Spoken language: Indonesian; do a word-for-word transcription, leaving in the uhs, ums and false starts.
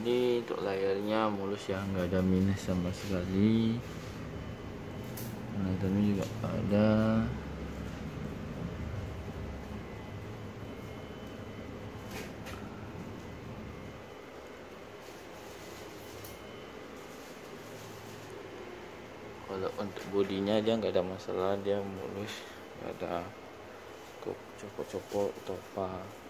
Ini untuk layarnya mulus ya, nggak ada minus sama sekali. Monitornya juga ada. Kalau untuk bodinya dia nggak ada masalah, dia mulus, nggak ada copot-copot atau apa.